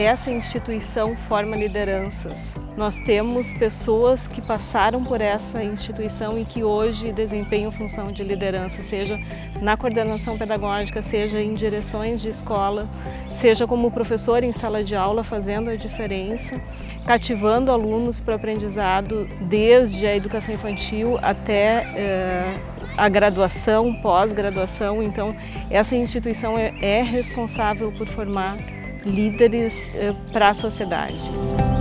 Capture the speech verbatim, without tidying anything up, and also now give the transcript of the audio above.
essa instituição forma lideranças. Nós temos pessoas que passaram por essa instituição e que hoje desempenham função de liderança, seja na coordenação pedagógica, seja em direções de escola, seja como professor em sala de aula, fazendo a diferença, cativando alunos para o aprendizado desde a educação infantil até eh, a graduação, pós-graduação. Então, essa instituição é, é responsável por formar líderes eh, para a sociedade.